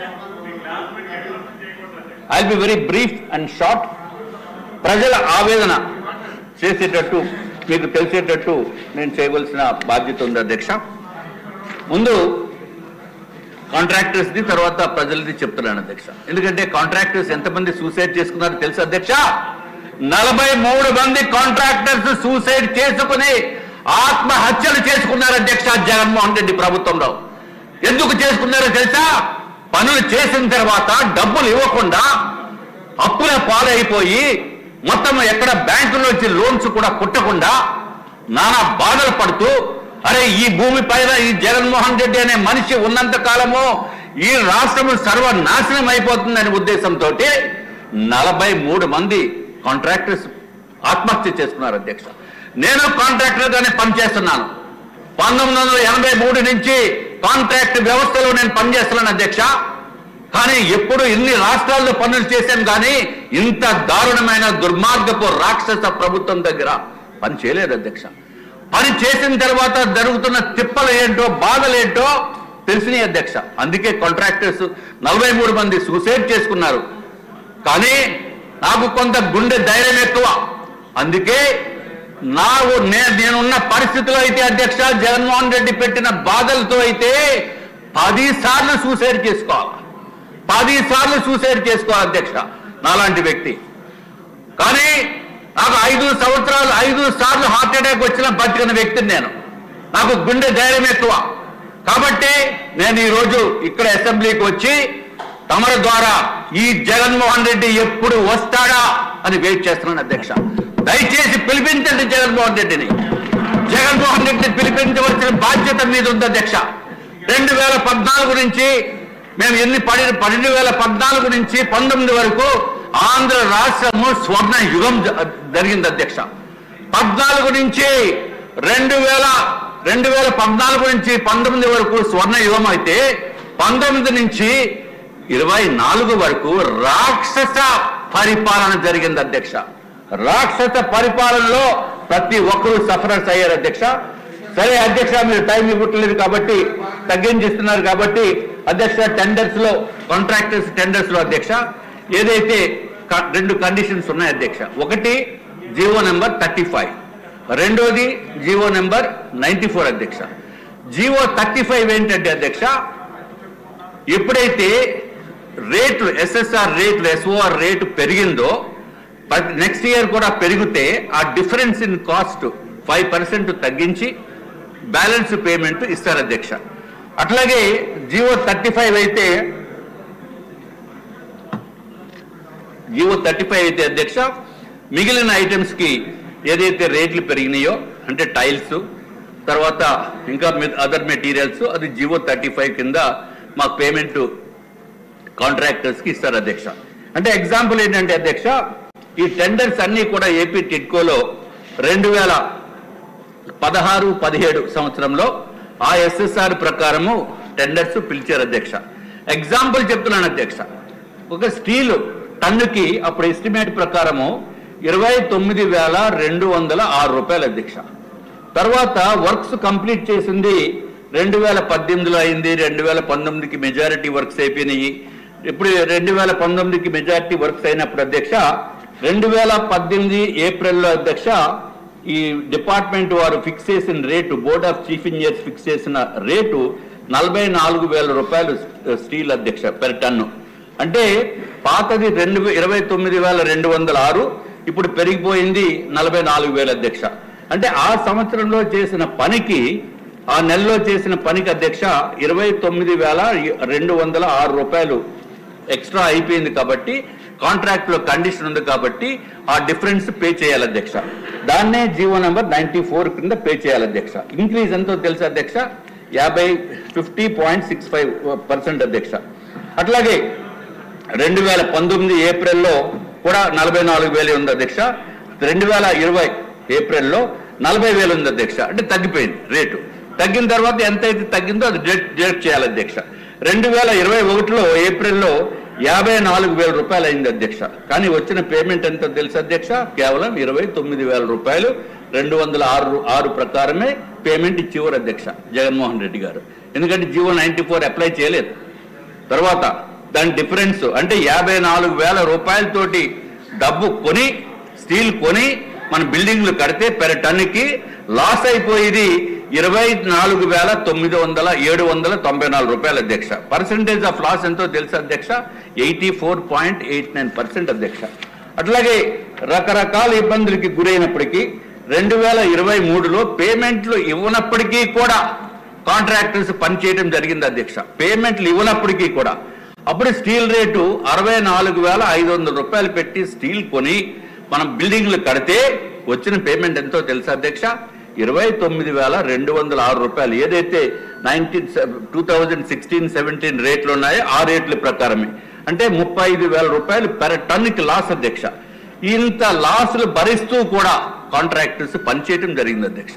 I'll be very brief and short. ప్రజల ఆవేదన చేసేటట్టు మీకు తెలిసేటట్టు నేను చేయవలసిన బాధ్యత ఉంది అధ్యక్ష. ముందు కాంట్రాక్టర్స్ది తర్వాత ప్రజలది చెప్తున్నాను అధ్యక్ష. ఎందుకంటే కాంట్రాక్టర్స్ ఎంతమంది సూసైడ్ చేసుకున్నారో తెలుసు అధ్యక్ష. 43 మంది కాంట్రాక్టర్స్ సూసైడ్ చేసుకుని ఆత్మహత్యలు చేసుకున్నారు అధ్యక్ష జగన్మోహన్ రెడ్డి ప్రభుత్వంలో. ఎందుకు చేసుకున్నారో తెలుసా? పనులు చేసిన తర్వాత డబ్బులు ఇవ్వకుండా అప్పుల పాలైపోయి మొత్తం ఎక్కడ బ్యాంకుల నుంచి లోన్స్ కూడా కుట్టకుండా నానా బాధలు పడుతూ, అరే ఈ భూమి పైన ఈ జగన్మోహన్ రెడ్డి అనే మనిషి ఉన్నంత కాలము ఈ రాష్ట్రం సర్వనాశనం అయిపోతుందనే ఉద్దేశంతో 43 మంది కాంట్రాక్టర్స్ ఆత్మహత్య చేసుకున్నారు అధ్యక్ష. నేను కాంట్రాక్టర్గానే పనిచేస్తున్నాను. 1983 నుంచి కాంట్రాక్ట్ వ్యవస్థలో నేను పనిచేస్తున్నాను అధ్యక్ష. కానీ ఎప్పుడు ఇన్ని రాష్ట్రాల్లో పనులు చేశాను కానీ ఇంత దారుణమైన దుర్మార్గపు రాక్షస ప్రభుత్వం దగ్గర పని చేయలేదు అధ్యక్ష. పని చేసిన తర్వాత జరుగుతున్న తిప్పలు ఏంటో బాధలు ఏంటో తెలిసినాయి అధ్యక్ష. అందుకే కాంట్రాక్టర్స్ 43 మంది సూసైడ్ చేసుకున్నారు. కానీ నాకు కొంత గుండె ధైర్యం ఎక్కువ. అందుకే నేనున్న పరిస్థితిలో అయితే అధ్యక్ష జగన్మోహన్ రెడ్డి పెట్టిన బాధలతో అయితే 10 సార్లు సూసైడ్ చేసుకోవాలి. 10 సార్లు సూసైడ్ చేసుకోవాలి అధ్యక్ష నాలాంటి వ్యక్తి. కానీ నాకు 5 సార్లు హార్ట్ అటాక్ వచ్చిన బతికిన వ్యక్తిని నేను. నాకు గుండె ధైర్యం ఎక్కువ. కాబట్టి నేను ఈరోజు ఇక్కడ అసెంబ్లీకి వచ్చి తమరి ద్వారా ఈ జగన్మోహన్ రెడ్డి ఎప్పుడు వస్తాడా అని వెయిట్ చేస్తున్నాను అధ్యక్ష. దయచేసి పిలిపించండి జగన్మోహన్ రెడ్డిని. జగన్మోహన్ రెడ్డిని పిలిపించవలసిన బాధ్యత మీద ఉంది అధ్యక్ష. 2014 నుంచి మేము 2014 నుంచి 19 వరకు ఆంధ్ర రాష్ట్రము స్వర్ణ యుగం జరిగింది అధ్యక్ష. 14 నుంచి 2014 నుంచి 19 వరకు స్వర్ణ యుగం అయితే 19 నుంచి 24 వరకు రాక్షస పరిపాలన జరిగింది అధ్యక్ష. రాక్షస పరిపాలనలో ప్రతి ఒక్కరూ సఫరర్స్ అయ్యారు అధ్యక్ష. సరే అధ్యక్ష, మీరు టైం ఇవ్వట్లేదు కాబట్టి తగ్గించిస్తున్నారు కాబట్టి అధ్యక్ష టెండర్స్ లో కాంట్రాక్టర్స్ టెండర్స్ లో అధ్యక్ష ఏదైతే 2 కండిషన్స్ ఉన్నాయి అధ్యక్ష. ఒకటి జీవో నెంబర్ 35, రెండోది జీవో నెంబర్ 94 అధ్యక్ష. జీవో 35 ఏంటంటే అధ్యక్ష, ఎప్పుడైతే రేట్లు ఎస్ఎస్ఆర్ రేట్లు ఎస్ఓఆర్ రేటు పెరిగిందో నెక్స్ట్ ఇయర్ కూడా పెరిగితే ఆ డిఫరెన్స్ ఇన్ కాస్ట్ 5% తగ్గించి బ్యాలెన్స్ పేమెంట్ ఇస్తారు అధ్యక్ష. అట్లాగే జీవో 35 అయితే అధ్యక్ష మిగిలిన ఐటమ్స్ కి ఏదైతే రేట్లు పెరిగినాయో అంటే టైల్స్ తర్వాత ఇంకా అదర్ మెటీరియల్స్ అది జీవో 35 కింద మాకు పేమెంట్ కాంట్రాక్టర్స్ కి ఇస్తారు అధ్యక్ష. అంటే ఎగ్జాంపుల్ ఏంటంటే అధ్యక్ష, ఈ టెండర్స్ అన్ని కూడా ఏపీ టిడ్కోలో 2016-17 సంవత్సరంలో ఆ ఎస్ఎస్ఆర్ ప్రకారము టెండర్స్ పిలిచారు అధ్యక్ష. ఎగ్జాంపుల్ చెప్తున్నాను అధ్యక్ష, ఒక స్టీల్ టన్నుకి అప్పుడు ఎస్టిమేట్ ప్రకారము 29,206 రూపాయలు అధ్యక్ష. తర్వాత వర్క్స్ కంప్లీట్ చేసింది 2018లో అయింది. 2019కి మెజారిటీ వర్క్స్ అయిపోయినాయి. ఇప్పుడు 2019కి మెజారిటీ వర్క్స్ అయినప్పుడు అధ్యక్ష 2018 ఏప్రిల్లో అధ్యక్ష ఈ డిపార్ట్మెంట్ వారు ఫిక్స్ చేసిన rate, board of chief engineers fix చేసిన రేటు 44,000 రూపాయలు స్టీల్ అధ్యక్ష పెర్ టన్ను. అంటే పాతది 29,206, ఇప్పుడు పెరిగిపోయింది 44,000 అధ్యక్ష. అంటే ఆ సంవత్సరంలో చేసిన పనికి, ఆ నెలలో చేసిన పనికి అధ్యక్ష 29,206 రూపాయలు ఎక్స్ట్రా అయిపోయింది. కాబట్టి కాంట్రాక్ట్ లో కండిషన్ ఉంది కాబట్టి ఆ డిఫరెన్స్ పే చేయాలి అధ్యక్ష. దాన్నే జీవో నెంబర్ 94 కింద పే చేయాలి అధ్యక్ష. ఇంక్రీజ్ ఎంతో తెలుసు అధ్యక్ష, 50% అధ్యక్ష. అట్లాగే 2019 ఏప్రిల్లో కూడా 44,000 ఉంది అధ్యక్ష. 2020 ఏప్రిల్లో 40,000 ఉంది అధ్యక్ష. అంటే తగ్గిపోయింది రేటు. తగ్గిన తర్వాత ఎంతైతే తగ్గిందో అది డిడక్ట్ చేయాలి అధ్యక్ష. 2021లో ఏప్రిల్లో 54,000 రూపాయలు అయింది అధ్యక్ష. కానీ వచ్చిన పేమెంట్ ఎంతో తెలుసు అధ్యక్ష, కేవలం 29,000 రూపాయలు. 206 ప్రకారమే పేమెంట్ ఇచ్చేవారు అధ్యక్ష జగన్మోహన్ రెడ్డి గారు. ఎందుకంటే జీవో 94 అప్లై చేయలేదు. తర్వాత దాని డిఫరెన్స్ అంటే 54,000 రూపాయలతోటి డబ్బు కొని స్టీల్ కొని మన బిల్డింగ్లు కడితే పెర్ టన్నుకి లాస్ అయిపోయేది 24,794 రూపాయలు అధ్యక్ష. పర్సెంటేజ్ ఆఫ్ లాస్ ఎంతో తెలుసు అధ్యక్ష, 84.89% అధ్యక్ష. అట్లాగే రకరకాల ఇబ్బందులకి గురైనప్పటికీ 2023లో పేమెంట్లు ఇవ్వనప్పటికీ కూడా కాంట్రాక్టర్స్ పనిచేయడం జరిగింది అధ్యక్ష. పేమెంట్లు ఇవ్వనప్పటికీ కూడా అప్పుడు స్టీల్ రేటు 64,500 రూపాయలు పెట్టి స్టీల్ కొని మనం బిల్డింగ్లు కడితే వచ్చిన పేమెంట్ ఎంతో తెలుసా అధ్యక్ష, 29,206 రూపాయలు. ఏదైతే 2016-17 రేట్లు ఉన్నాయో ఆ రేట్ల ప్రకారమే, అంటే 35,000 రూపాయలు పెర్ టన్నుకి లాస్ అధ్యక్ష. ఇంత లాసులు భరిస్తూ కూడా కాంట్రాక్టర్స్ పనిచేయడం జరిగింది అధ్యక్ష.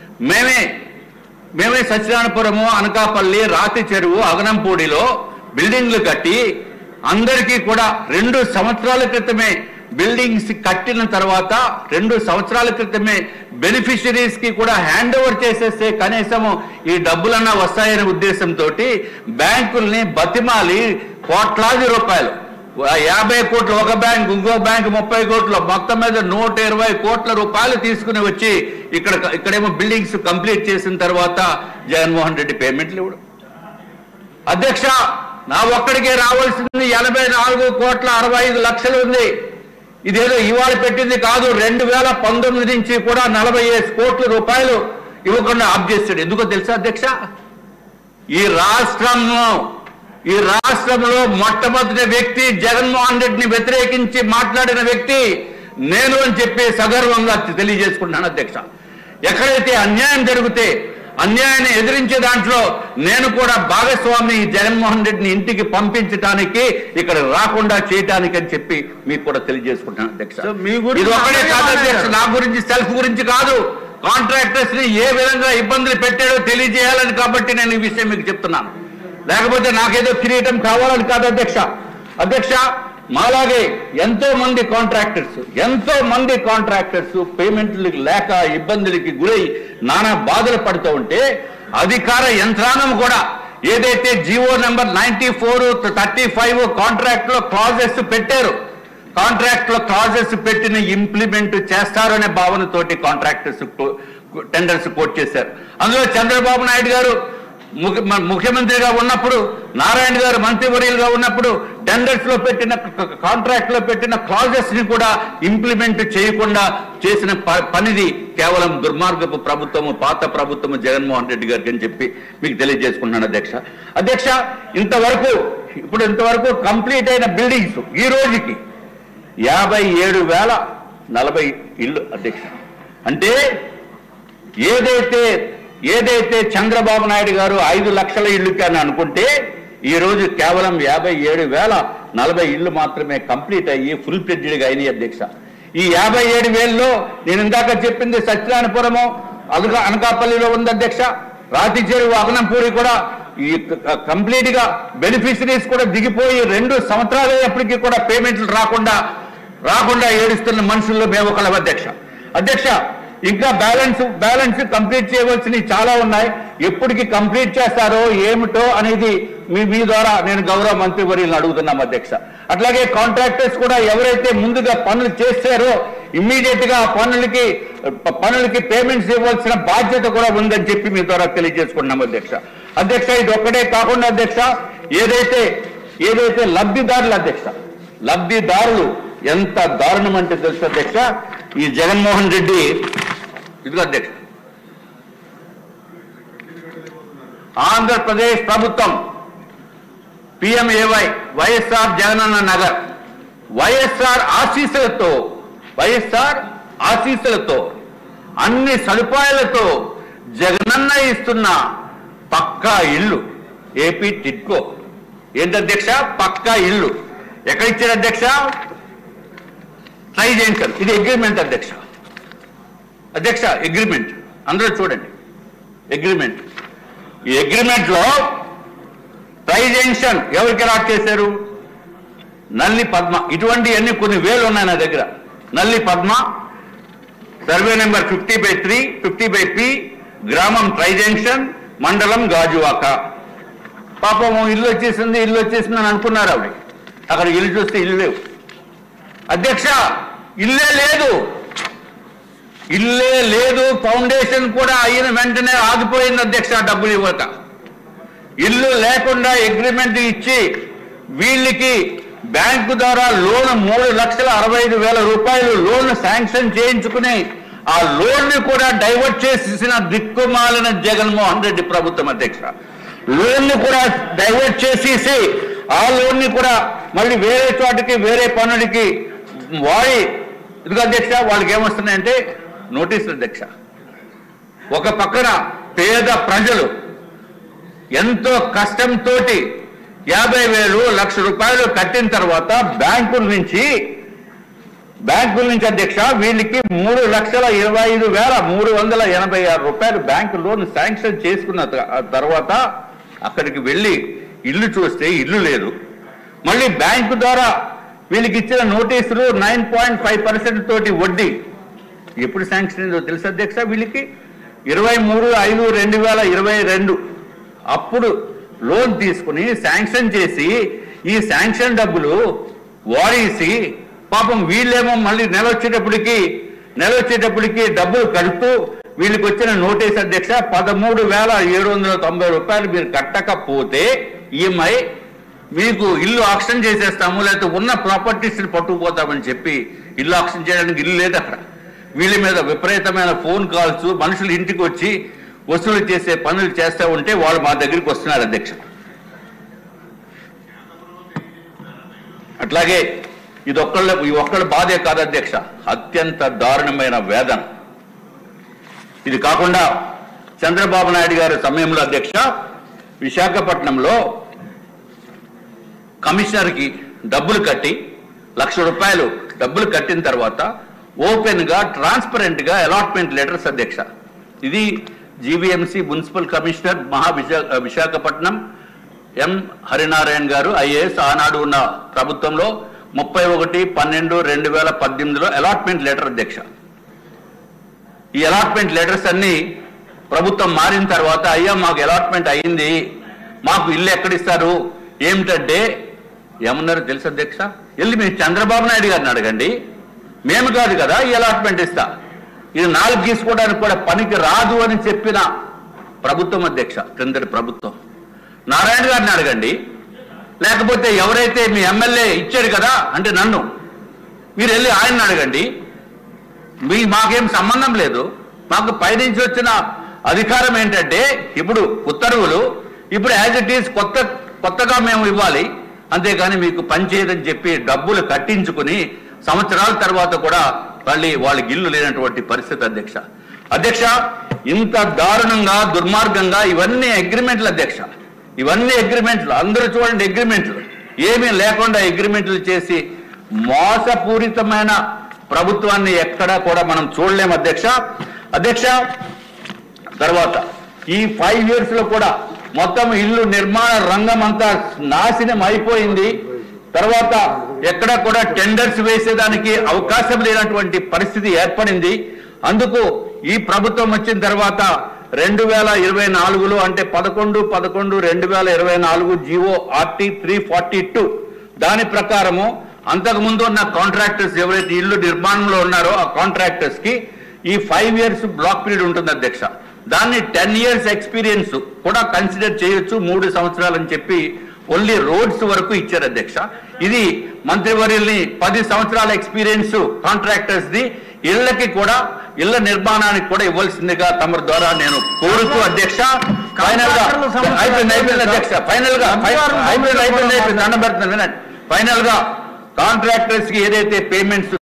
మేమే సత్యనారాయణపురము, అనకాపల్లి, రాతి చెరువు, అగనంపూడిలో బిల్డింగ్లు కట్టి అందరికీ కూడా 2 సంవత్సరాల క్రితమే బిల్డింగ్స్ కట్టిన తర్వాత 2 సంవత్సరాల క్రితమే బెనిఫిషరీస్ కి కూడా హ్యాండ్ ఓవర్ చేసేస్తే కనీసం ఈ డబ్బులన్నా వస్తాయనే ఉద్దేశంతో బ్యాంకుల్ని బతిమాలి కోట్లాది రూపాయలు, 50 కోట్లు ఒక బ్యాంక్, ఇంకో బ్యాంక్ 30 కోట్లు, మొత్తం మీద 120 కోట్ల రూపాయలు తీసుకుని వచ్చి ఇక్కడేమో బిల్డింగ్స్ కంప్లీట్ చేసిన తర్వాత జగన్మోహన్ రెడ్డి పేమెంట్లు ఇవ్వడం అధ్యక్ష. నా ఒక్కడికే రావాల్సింది 84,65,00,000 ఉంది. ఇదేదో ఇవాళ పెట్టింది కాదు, 2019 నుంచి కూడా 45 కోట్ల రూపాయలు ఇవ్వకుండా ఆప్ చేస్తాడు. ఎందుకో తెలుసా అధ్యక్ష, ఈ రాష్ట్రంలో మొట్టమొదటి వ్యక్తి జగన్మోహన్ రెడ్డిని వ్యతిరేకించి మాట్లాడిన వ్యక్తి నేను అని చెప్పి సగర్వంగా తెలియజేసుకుంటున్నాను అధ్యక్ష. ఎక్కడైతే అన్యాయం జరిగితే అన్యాయాన్ని ఎదిరించే దాంట్లో నేను కూడా భాగస్వామి జగన్మోహన్ రెడ్డిని ఇంటికి పంపించడానికి, ఇక్కడ రాకుండా చేయడానికి అని చెప్పి మీకు కూడా తెలియజేసుకుంటున్నాను అధ్యక్ష. ఇది ఒక్కడే కాదు అధ్యక్ష, నా గురించి సెల్ఫ్ గురించి కాదు, కాంట్రాక్టర్స్ ని ఏ విధంగా ఇబ్బందులు పెట్టాడో తెలియజేయాలని కాబట్టి నేను ఈ విషయం మీకు చెప్తున్నాను. లేకపోతే నాకేదో కిరీటం కావాలని కాదు అధ్యక్ష. అధ్యక్ష, మాలాగే ఎంతో మంది కాంట్రాక్టర్స్ పేమెంట్లు లేక ఇబ్బందులకి గురై నానా బాధలు పడుతూ ఉంటే అధికార యంత్రాంగం కూడా ఏదైతే జీవో నెంబర్ 94/35 కాంట్రాక్ట్ లో క్లాజెస్ పెట్టారు, కాంట్రాక్ట్ లో క్లాజెస్ పెట్టిన ఇంప్లిమెంట్ చేస్తారనే భావనతోటి కాంట్రాక్టర్స్ టెండర్స్ కోట్ చేశారు. అందులో చంద్రబాబు నాయుడు గారు ముఖ్యమంత్రిగా ఉన్నప్పుడు, నారాయణ గారు మంత్రివర్యులుగా ఉన్నప్పుడు టెండర్స్ లో పెట్టిన కాంట్రాక్ట్ లో పెట్టిన క్లాజెస్ ని కూడా ఇంప్లిమెంట్ చేయకుండా చేసిన పనిది కేవలం దుర్మార్గపు ప్రభుత్వము, పాత ప్రభుత్వము జగన్మోహన్ రెడ్డి గారికి అని చెప్పి మీకు తెలియజేసుకున్నాను అధ్యక్ష. అధ్యక్ష, ఇంతవరకు కంప్లీట్ అయిన బిల్డింగ్స్ ఈ రోజుకి 57,040 ఇళ్ళు అధ్యక్ష. అంటే ఏదైతే చంద్రబాబు నాయుడు గారు 5 లక్షల ఇళ్ళకి అని అనుకుంటే ఈ రోజు కేవలం 57,040 ఇళ్ళు మాత్రమే కంప్లీట్ అయ్యి ఫుల్ ఫ్లెడ్జ్డ్గా అయినాయి అధ్యక్ష. ఈ 57,000లో నేను ఇందాక చెప్పింది సత్యనారాయణపురము, అనకాపల్లిలో ఉంది అధ్యక్ష, రాతి చెరువు, అగనంపూడి కూడా ఈ కంప్లీట్ గా బెనిఫిషరీస్ కూడా దిగిపోయి 2 సంవత్సరాలు అయ్యేప్పటికీ కూడా పేమెంట్లు రాకుండా ఏడుస్తున్న మనుషుల్లో మేము ఒకళ్ళం అధ్యక్ష. అధ్యక్ష, ఇంకా బ్యాలెన్స్ కంప్లీట్ చేయవలసినవి చాలా ఉన్నాయి. ఎప్పటికి కంప్లీట్ చేస్తారో ఏమిటో అనేది మీ ద్వారా నేను గౌరవ మంత్రివర్యులను అడుగుతున్నాం అధ్యక్ష. అట్లాగే కాంట్రాక్టర్స్ కూడా ఎవరైతే ముందుగా పనులు చేస్తారో ఇమ్మీడియట్ గా పనులకి పేమెంట్స్ ఇవ్వాల్సిన బాధ్యత కూడా ఉందని చెప్పి మీ ద్వారా తెలియజేసుకున్నాం అధ్యక్ష. అధ్యక్ష, ఇది ఒక్కటే కాకుండా అధ్యక్ష, ఏదైతే లబ్ధిదారులు ఎంత దారుణం అంటే తెలుసు అధ్యక్ష, ఈ జగన్మోహన్ రెడ్డి ఇదిగో అధ్యక్ష, ఆంధ్రప్రదేశ్ ప్రభుత్వం PMAY వైఎస్ఆర్ జగనన్న నగర్ వైఎస్ఆర్ ఆశీస్సులతో అన్ని సదుపాయాలతో జగనన్న ఇస్తున్న పక్కా ఇల్లు ఏపీ టిడ్కో. ఏంటి అధ్యక్ష? పక్కా ఇల్లు ఎక్కడ ఇచ్చారు అధ్యక్ష? Tri junction. ఇది అగ్రిమెంట్ అధ్యక్ష. అగ్రిమెంట్ అందరూ చూడండి, అగ్రిమెంట్. ఈ అగ్రిమెంట్ లో ట్రై జంక్షన్ ఎవరికి అలాట్ చేశారు? నల్లి పద్మ. ఇటువంటివన్నీ కొన్ని వేలు ఉన్నాయి నా దగ్గర. నల్లి పద్మ, సర్వే నెంబర్ 50/3, 50/P, గ్రామం ట్రై జంక్షన్, మండలం గాజువాక. పాపం ఇల్లు వచ్చేసింది అని అనుకున్నారు ఆవిడ. అక్కడ ఇల్లు చూస్తే ఇల్లు లేవు అధ్యక్ష, ఇల్లే లేదు. ఫౌండేషన్ కూడా అయిన వెంటనే ఆగిపోయింది అధ్యక్ష, డబ్బులు ఇవ్వక. ఇల్లు లేకుండా అగ్రిమెంట్ ఇచ్చి వీళ్ళకి బ్యాంకు ద్వారా లోన్ 3,65,000 రూపాయలు లోన్ శాంక్షన్ చేయించుకుని ఆ లోన్ ని కూడా డైవర్ట్ చేసేసిన దిక్కుమాలిన జగన్మోహన్ రెడ్డి ప్రభుత్వం అధ్యక్ష. లోన్ ని కూడా డైవర్ట్ చేసేసి ఆ లోన్ ని కూడా మళ్ళీ వేరే చోటకి వేరే పనులకి వాడి ఇదిగో అధ్యక్ష వాళ్ళకి ఏమొస్తున్నాయంటే నోటీసులు అధ్యక్ష. ఒక పక్కన పేద ప్రజలు ఎంతో కష్టంతో 50,000 1,00,000 రూపాయలు కట్టిన తర్వాత బ్యాంకుల నుంచి అధ్యక్ష వీళ్ళకి 3,25,386 రూపాయలు బ్యాంకు లోన్ శాంక్షన్ చేసుకున్న తర్వాత అక్కడికి వెళ్ళి ఇల్లు చూస్తే ఇల్లు లేదు. మళ్ళీ బ్యాంకు ద్వారా వీళ్ళకి ఇచ్చిన నోటీసులు 9.5% తోటి వడ్డీ ఎప్పుడు శాంక్షన్ అయిందో తెలుసు అధ్యక్ష వీళ్ళకి 23/5/2022 అప్పుడు లోన్ తీసుకుని శాంక్షన్ చేసి ఈ శాంక్షన్ డబ్బులు వాడేసి పాపం వీళ్ళేమో మళ్ళీ నెల వచ్చేటప్పటికి డబ్బులు కడుతూ వీళ్ళకి వచ్చిన నోటీస్ అధ్యక్ష 13,790 రూపాయలు మీరు కట్టకపోతే ఈఎంఐ మీకు ఇల్లు ఆక్షన్ చేసేస్తాము, లేకపోతే ఉన్న ప్రాపర్టీస్ని పట్టుకుపోతామని చెప్పి ఇల్లు ఆక్షన్ చేయడానికి ఇల్లు లేదు అక్కడ. వీళ్ళ మీద విపరీతమైన ఫోన్ కాల్స్, మనుషులు ఇంటికి వచ్చి వసూలు చేసే పనులు చేస్తూ ఉంటే వాళ్ళు మా దగ్గరికి వస్తున్నారు అధ్యక్ష. అట్లాగే ఈ ఒక్కళ్ళ బాధే కాదు అధ్యక్ష, అత్యంత దారుణమైన వేదన. ఇది కాకుండా చంద్రబాబు నాయుడు గారి సమయంలో అధ్యక్ష విశాఖపట్నంలో కమిషనర్కి డబ్బులు కట్టి 1,00,000 రూపాయలు డబ్బులు కట్టిన తర్వాత ఓపెన్ గా ట్రాన్స్పరెంట్ గా అలాట్మెంట్ లెటర్స్ అధ్యక్ష. ఇది GVMC municipal commissioner Visakhapatnam M Harinarayana గారు ఐఏఎస్ ఆనాడు ఉన్న ప్రభుత్వంలో 31/12/2018లో అలాట్మెంట్ లెటర్ అధ్యక్ష. ఈ అలాట్మెంట్ లెటర్స్ అన్ని ప్రభుత్వం మారిన తర్వాత అయ్యా మాకు అలాట్మెంట్ అయ్యింది, మాకు ఇల్లు ఎక్కడిస్తారు ఏమిటంటే ఏమన్నారు తెలుసు అధ్యక్ష, వెళ్ళి మీరు చంద్రబాబు నాయుడు గారిని అడగండి, మేము కాదు కదా ఈ అలాట్మెంట్ ఇస్తా, ఇది 4 గీసుకోవడానికి కూడా పనికి రాదు అని చెప్పిన ప్రభుత్వం అధ్యక్ష క్రిందటి ప్రభుత్వం. నారాయణ గారిని అడగండి, లేకపోతే ఎవరైతే మీ ఎమ్మెల్యే ఇచ్చాడు కదా అంటే నన్ను మీరు వెళ్ళి ఆయన్ని అడగండి. మాకేం సంబంధం లేదు, మాకు పైనుంచి వచ్చిన అధికారం ఏంటంటే ఇప్పుడు ఉత్తర్వులు ఇప్పుడు యాజ్ ఇట్ ఈస్ కొత్తగా మేము ఇవ్వాలి, అంతేగాని మీకు పనిచేయదని చెప్పి డబ్బులు కట్టించుకుని సంవత్సరాల తర్వాత కూడా మళ్ళీ వాళ్ళకి ఇల్లు లేనటువంటి పరిస్థితి అధ్యక్ష. ఇంత దారుణంగా దుర్మార్గంగా ఇవన్నీ అగ్రిమెంట్లు అధ్యక్ష, ఇవన్నీ అగ్రిమెంట్లు, అందరూ చూడండి అగ్రిమెంట్లు ఏమీ లేకుండా అగ్రిమెంట్లు చేసి మోసపూరితమైన ప్రభుత్వాన్ని ఎక్కడా కూడా మనం చూడలేము అధ్యక్ష. తర్వాత ఈ 5 years లో కూడా మొత్తం ఇల్లు నిర్మాణ రంగం అంతా నాశనం అయిపోయింది. తర్వాత ఎక్కడ కూడా టెండర్స్ వేసేదానికి అవకాశం లేనటువంటి పరిస్థితి ఏర్పడింది. అందుకు ఈ ప్రభుత్వం వచ్చిన తర్వాత 2024లో అంటే 11/11/2024 జీవో RT 342 దాని ప్రకారము అంతకుముందు ఉన్న కాంట్రాక్టర్స్ ఎవరైతే ఇల్లు నిర్మాణంలో ఉన్నారో ఆ కాంట్రాక్టర్స్ కి ఈ 5 years బ్లాక్ పీరియడ్ ఉంటుంది అధ్యక్ష. దాన్ని 10 years ఎక్స్పీరియన్స్ కూడా కన్సిడర్ చేయొచ్చు, 3 సంవత్సరాలు అని చెప్పి ఓన్లీ రోడ్స్ వరకు ఇచ్చారు అధ్యక్ష. ఇది మంత్రివర్యుల్ని 10 సంవత్సరాల ఎక్స్పీరియన్స్ కాంట్రాక్టర్స్ ది ఇళ్లకి కూడా ఇళ్ల నిర్మాణానికి కూడా ఇవ్వాల్సిందిగా తమ ద్వారా నేను కోరుతూ అధ్యక్ష. ఫైనల్ గా అయిపోయింది అధ్యక్ష, ఫైనల్ గా కాంట్రాక్టర్స్ కి ఏదైతే పేమెంట్స్